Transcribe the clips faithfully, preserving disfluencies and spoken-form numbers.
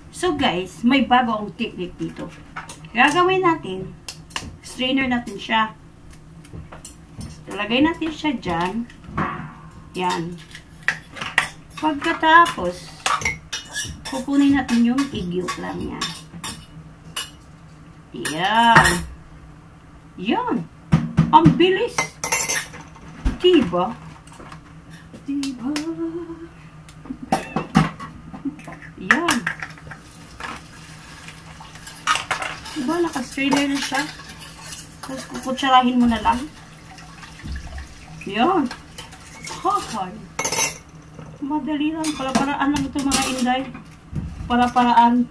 So guys, may bago akong technique dito. Gagawin natin, strainer natin siya. Ilagay natin siya dyan. Yan. Pagkatapos, kukunin natin yung igyok lang yan. Yan. Yan. Ang bilis. Diba? Diba? Yan. Diba, naka-strainer na siya. Tapos kukutsarahin mo na lang. Yan. Hahay. Madali lang. Para-paraan lang ito mga inday. Para-paraan.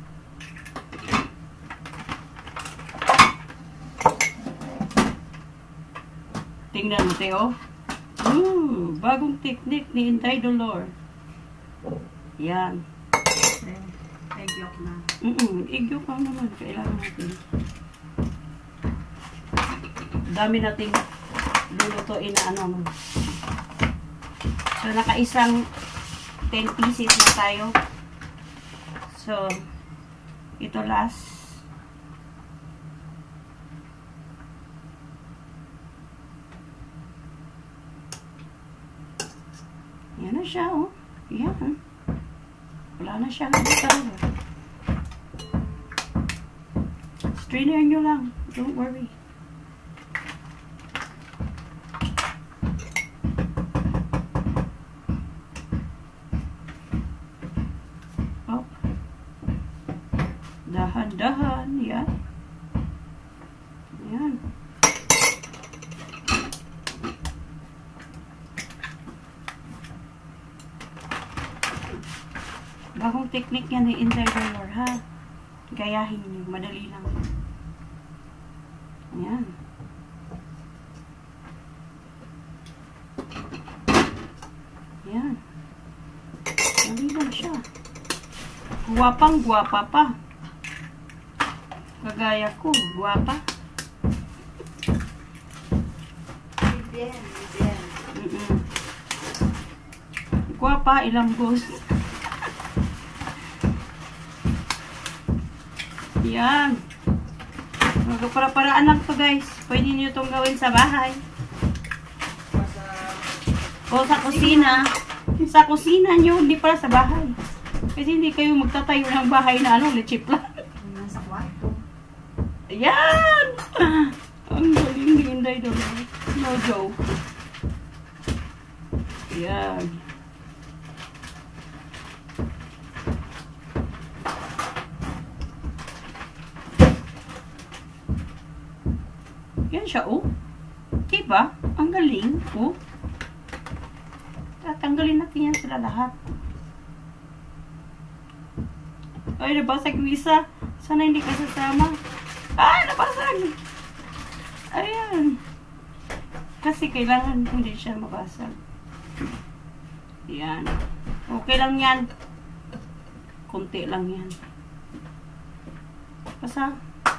Tingnan mo, Teo. Hmm, bagong technique ni Inday Dolor. Yan. Egg-yolk na. Mm-mm, egg-yolk lang naman. Kailangan natin. Dami nating lulutuin na ano. So, naka-isang ten pieces na tayo. So, ito last. Yan na siya, oh. Yan. Wala na siya. Strainer nyo lang. Don't worry. Up. Dahan-dahan. Yan. Yan. Bagong technique yan ni Inday Dolor, ha? Gayahin nyo. Madali lang. Ayan. Ayan. Madali lang siya. Guwapang guwapa pa. Kagaya ko. Guwapa. Bibyen, bibyen. Mm-mm. Guwapa, ilang ghost. Yan. Para-paraan lang to guys. Pwede nyo itong gawin sa bahay. O sa kusina. Sa kusina nyo, hindi para sa bahay. Kasi hindi kayo magtatayo ng bahay na ano, lechip lang. Nasa kwarto. Yan! Ang galing ni Inday Dolor. No joke. Yan. Yan siya, oh. Diba? Ang galing, oh. Tatanggalin natin yan sila lahat. Ay, nabasag yung isa. Sana hindi ka sasama. Ay, nabasag! Ayan. Kasi kailangan hindi siya mabasag. Yan. Okay lang yan. Kunti lang yan. Basta.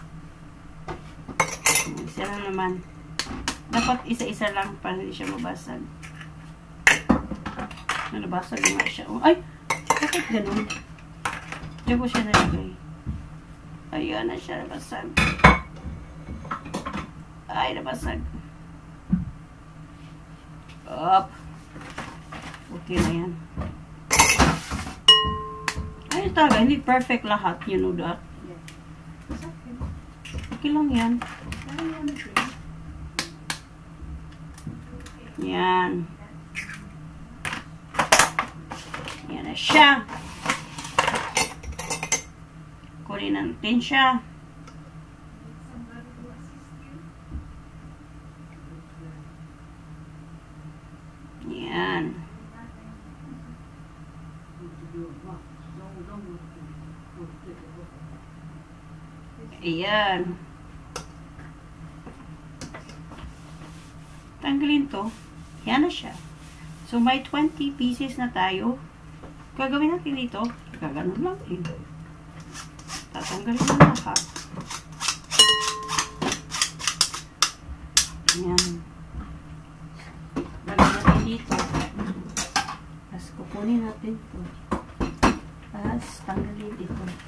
Isa lang naman. Dapat isa-isa lang para hindi siya mabasag. Nabasag nga siya. Ay! Bakit ganun? Diyan ko siya nalagay. Ayan na siya. Nabasag. Ay, nabasag. Up. Okay na yan. Ay, talaga. Hindi perfect lahat. You know that. Okay lang yan. Yan. Yan na siya. Kunin natin siya. Yan. Ayan. Tanggalin to. Yan na siya. So, may twenty pieces na tayo. Gagawin natin dito. Gaganon lang din. Tatanggalin na lahat. Yan. Lagyan natin dito. Tapos, kukunin natin ito. Tapos, tanggalin ito.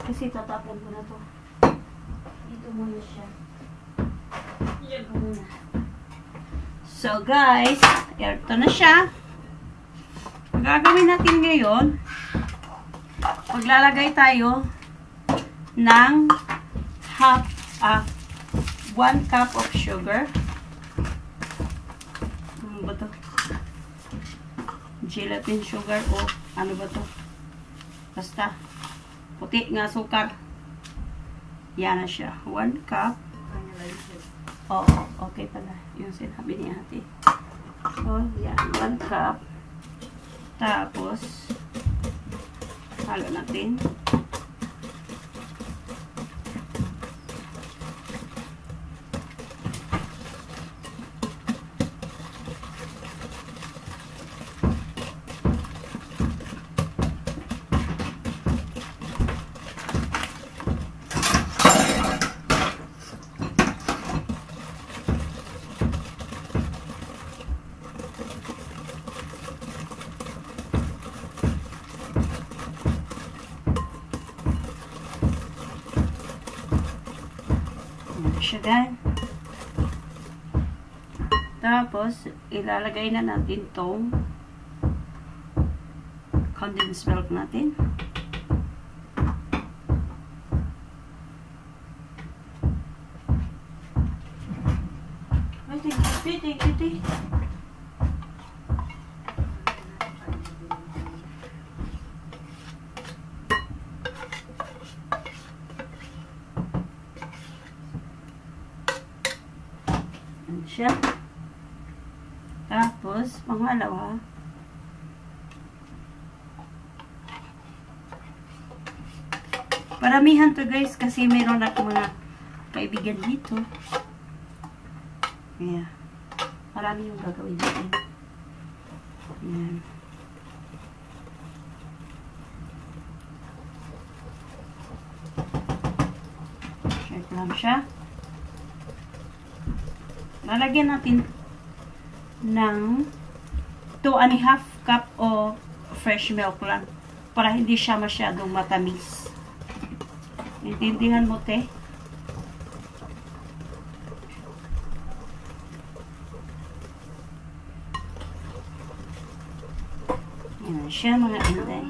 Kasi tatapon ko na to. Dito muna siya. Diyan ko muna. So guys, ito na siya. Ang gagawin natin ngayon, maglalagay tayo ng half, ah, one cup of sugar. Ano ba to? Gelatin sugar o ano ba to? Basta puti nga sukar. Yan na siya. One cup. Oo, oh, okay pala. Yung sinabi ni ate. So, yan. One cup. Tapos, halo natin. Siya gan. Tapos, ilalagay na natin tong condensed milk natin. Ay, take it, take it, take it. Siya. Tapos, pangalawa, paramihan to guys kasi mayroon ako mga kaibigan dito. Yeah. Marami yung gagawin dito. Ayan. Shake lang siya. Lalagyan natin ng two and a half cup o fresh milk lang para hindi siya masyadong matamis. Intindihan mo, te? Yan siya, mga inday.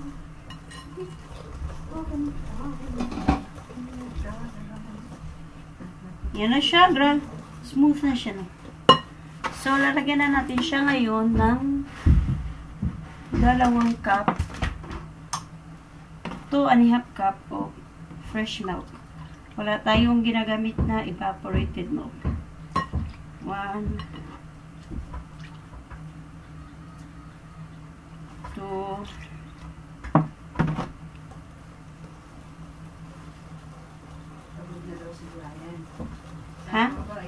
Yan na siya, girl. Smooth na siya, no? So, lalagyan na natin siya ngayon ng dalawang cup, two and a half cup of fresh milk. Wala tayong ginagamit na evaporated milk. One, two, ha?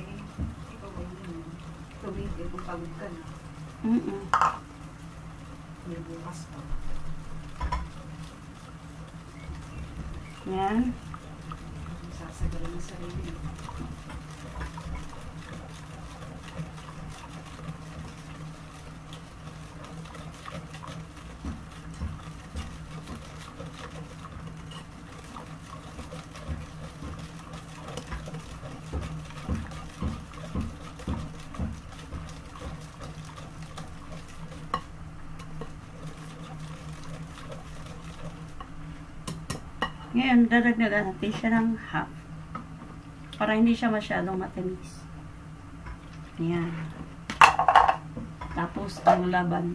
Pagod ka na. Mm-mm. May bukas pa. Yan. Sasagalan ng sarili. Ngayon, dadagdagan natin siya ng half. Para hindi siya masyadong matamis. Ayan. Tapos, ang laban.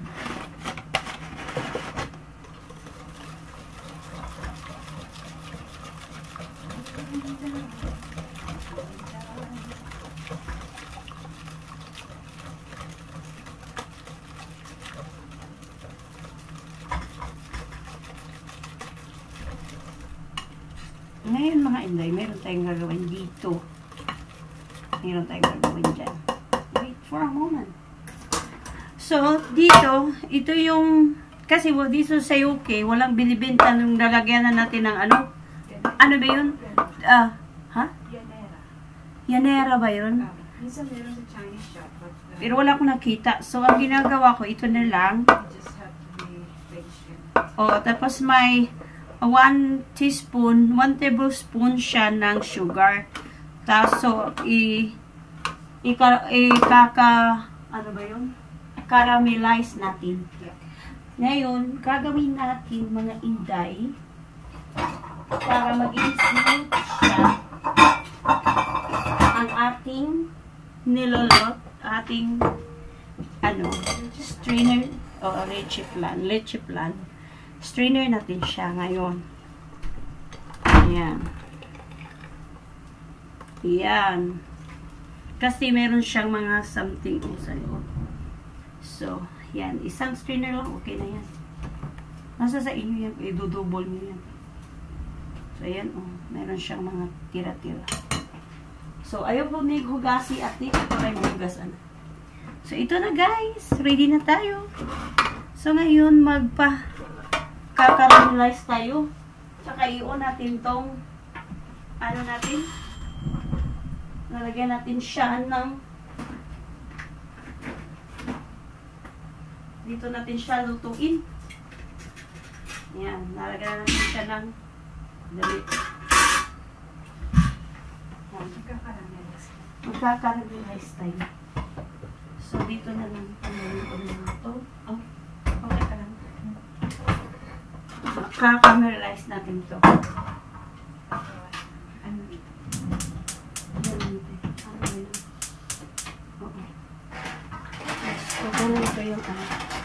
Ngayon mga inday, meron tayong gagawin dito. Meron tayong gagawin dyan. Wait for a moment. So, dito, ito yung, kasi well, dito sa U K, walang binibenta nung lalagyan na natin ng ano? Ano ba yun? Ah, uh, ha? Yanera. Yanera ba yun? Uh, minsan meron sa Chinese shop. But, uh, Pero wala akong nakita. So, ang ginagawa ko, ito na lang. you just have to be patient. O, tapos may one teaspoon, one tablespoon siya ng sugar. Tapos, so, i, ika, ikaka, ano ba yun? Caramelize natin. Ngayon, gagawin natin mga inday para maging smooth siya ang ating nilolot, ating ano, strainer o oh, leche plan, leche plan. Strainer natin siya ngayon. Ayan. Ayan. Kasi meron siyang mga something o sa loob. So, yan. Isang strainer lang. Okay na yan. Nasa sa inyo yan. Idudubol nyo yan. So, ayan o. Oh, meron siyang mga tira-tira. So, ayaw po nag-hugasi at ito pa kayo hugasan. So, ito na guys. Ready na tayo. So, ngayon magpa kakaramelize tayo. Tsaka i-on natin tong ano natin. Nalagyan natin siya ng dito natin siya lutuin. Yan. Nalagyan natin siya ng damit. Magkakaramelize. Magkakaramelize tayo. So, dito na lang panayin ko na ito. Oh, okay ka lang. Magkakaramelize natin ito. Ano dito? Yan dito. Ano ba yun? Oo. So, ganun ito yung ano.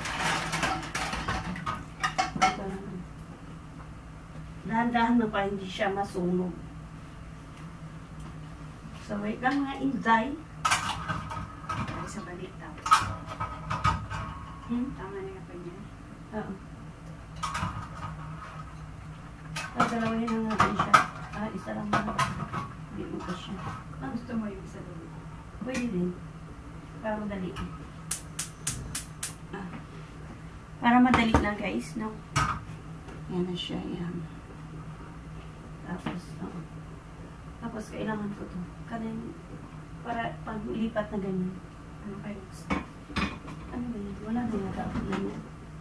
Ito naman. Dahan-dahan na pa hindi siya masunog. So, wait lang mga inday. Ay, sa balik daw. Hmm? Tama na nga pa niya. Oo. Dadalawin na natin siya. Ah, isa lang na. Hindi mo pa siya. Ang gusto mo yung isa doon? Pwede din. Para madali. Ah. Para madali lang guys, no? Yan na siya, yan. Tapos, oo. Tapos, kailangan ko to. Kanin, para paglipat na ganyan. Ano kayo gusto? Ano ba yun? Wala na yata ako ganyan.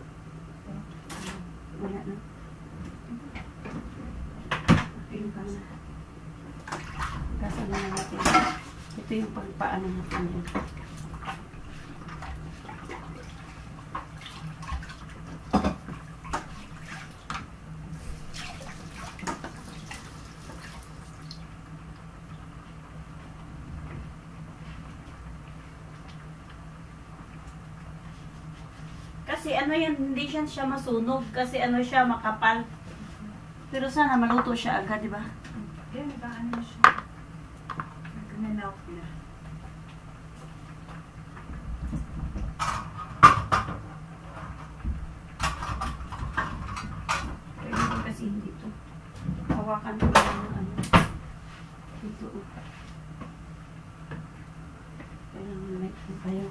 Wala na. Okay, ka na. Kasama na natin. Ito yung pagpaano natin yan. Kasi ano yan, hindi siya siya masunog. Kasi ano siya, makapal. Pero sana maluto siya agad, di ba? Yan, iba ano na siya. Nag-nanaw na. Pwede kasi hindi to. Hawakan ko lang ng ano. Dito. Kailangan may ito kayo.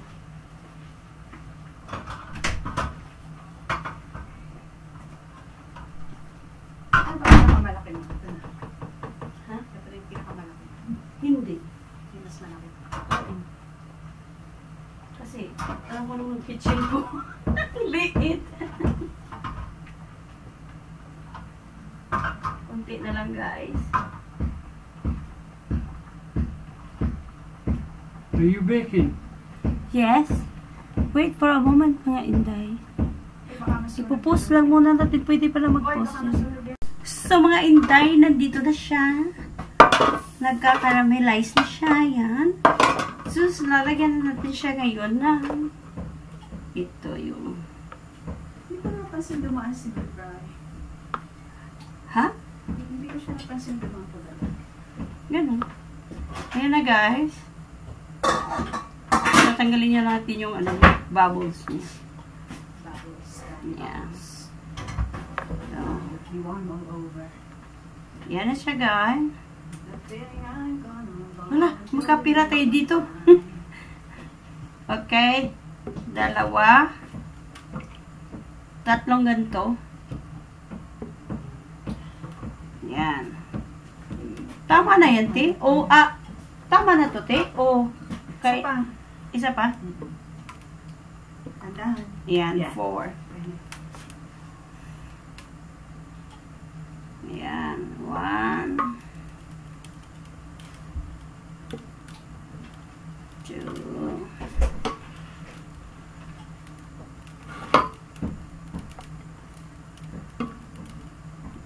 Ano ba yung pinakamalaki mo? Ito na. Ha? Ito na yung pinakamalaki. Hindi. Yung mas malaki. Oo. Kasi, alam ko naman kitchen ko. Liit. Kunti na lang guys. Are you baking? Yes. Wait for a moment mga inday. Eh, baka mas Ipupost lang muna natin. Pwede pala Oy, mag-post baka yan. masunod yan. So mga inday, nandito na siya. Nagka-caramelize na siya. Yan. So, lalagyan na natin siya ngayon ng ito yung Hindi ko napansin dumaan si Bray. ha? Hindi ko siya napansin dumaan po dala. Ganun. Ayan na guys. Tatanggalin niya natin yung ano, bubbles niya. Bubbles. Yeah. So, You want all over. yan na siya guys. The feeling I'm gonna Wala, makapira tayo dito. Okay. Dalawa. Tatlong ganito. Yan. Tama na yan, te? O, ah, tama na to, te? O, kay, Isa pa. isa pa? Andahan. Yan, Yeah. four.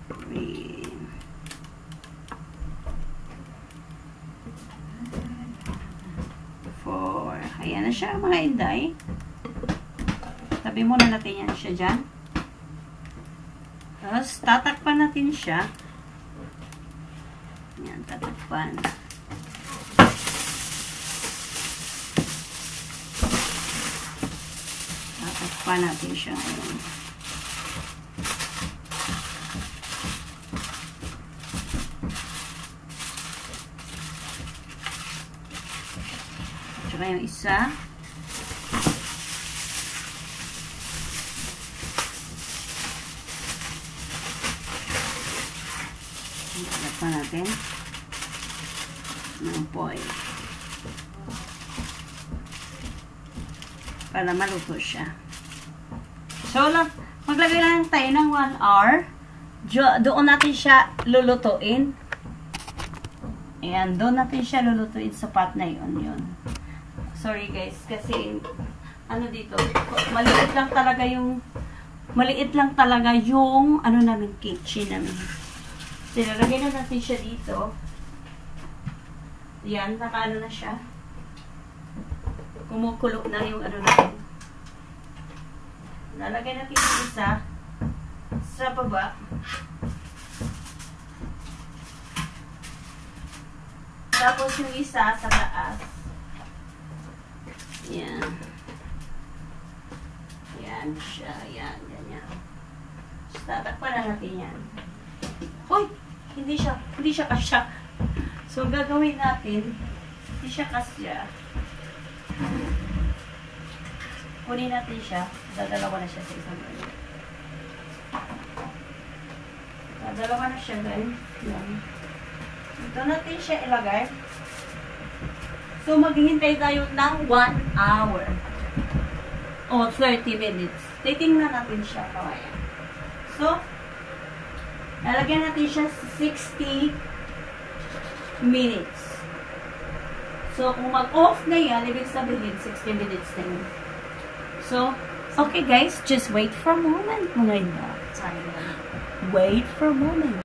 three, four. Ayan na siya mga inday. Tabi muna natin yan siya dyan. Tapos, tatakpan natin siya. Yan, tatakpan. Tatakpan natin siya ngayon. Tsaka yung isa. Tatakpan natin ng foil para maluto siya. So, maglagay lang tayo ng one hour. Doon natin siya lulutuin. Ayan, doon natin siya lulutuin sa pot na yun. yun. Sorry guys, kasi ano dito, maliit lang talaga yung maliit lang talaga yung ano namin, kitchen namin. So, lalagay na natin siya dito. Yan, nakaano na siya. Kumukulo na yung ano natin. Lalagay natin yung isa sa baba. Tapos yung isa sa taas. Yan. Yan siya. Yan, ganyan. Tatakpan na natin yan. Uy! Hindi siya, hindi siya kasya. So, gagawin natin, hindi siya kasya. Kunin natin siya. Dadalawa na siya sa isang ganyan. Dadalawa na siya, guys. Yan. Ito natin siya ilagay. So, maghihintay tayo ng one hour. O, thirty minutes. Titingnan natin siya, kawaya. So, lalagyan natin siya sixty minutes. So, kung mag-off na yan, ibig sabihin sixty minutes na yun. So, okay guys, just wait for a moment. Mga ina. Wait for a moment.